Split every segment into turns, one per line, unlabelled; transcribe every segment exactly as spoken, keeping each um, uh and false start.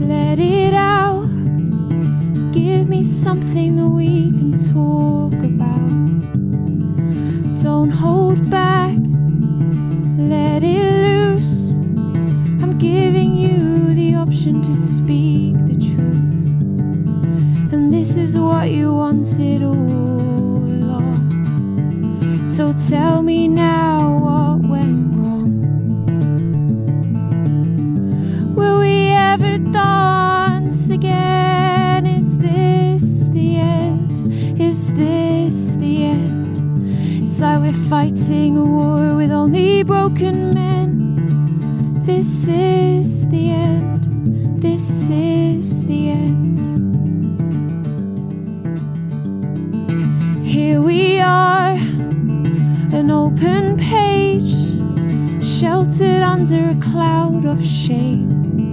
let it out. Give me something that we can talk about. Don't hold back, let it loose. I'm giving you the option to speak the truth. And this is what you wanted all along. So tell me now what went wrong. Will we ever dance again? Is this the end? Is this the end? It's like we're fighting a war with only broken men. This is the end. This is the end. Here we are, an open page, sheltered under a cloud of shame.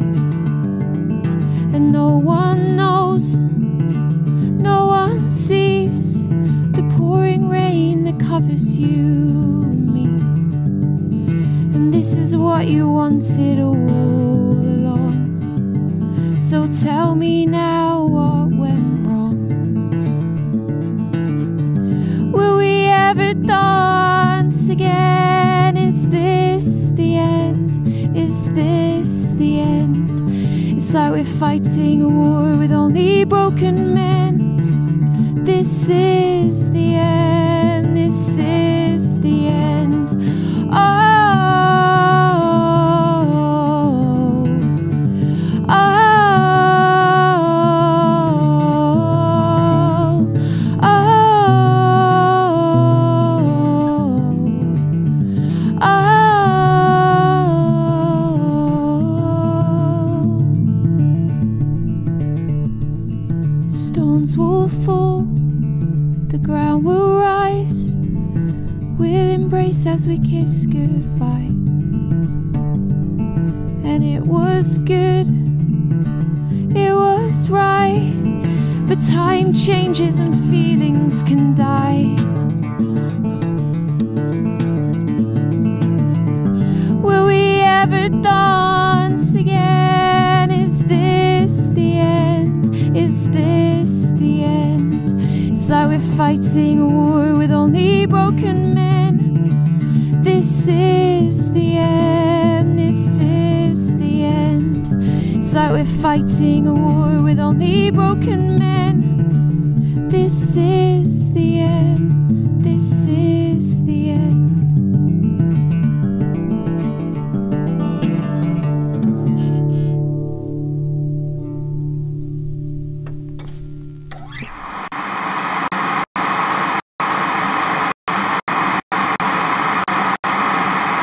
And no one knows, no one sees the pouring rain that covers you and me. And this is what you wanted all along. So tell me now what went wrong. Will we ever dance again? Is this the end? Is this the end? It's like we're fighting a war with only broken men. This is the end. This is the end. Oh, oh, oh, oh, oh. Stones will fall, the ground will rise. We'll embrace as we kiss goodbye. And it was good, it was right. But time changes and feelings can die. Will we ever dance again? Is this the end? Is this the end? It's like we're fighting a war with only broken men. This is the end. This is the end. It's like we're fighting a war with only broken men. This is the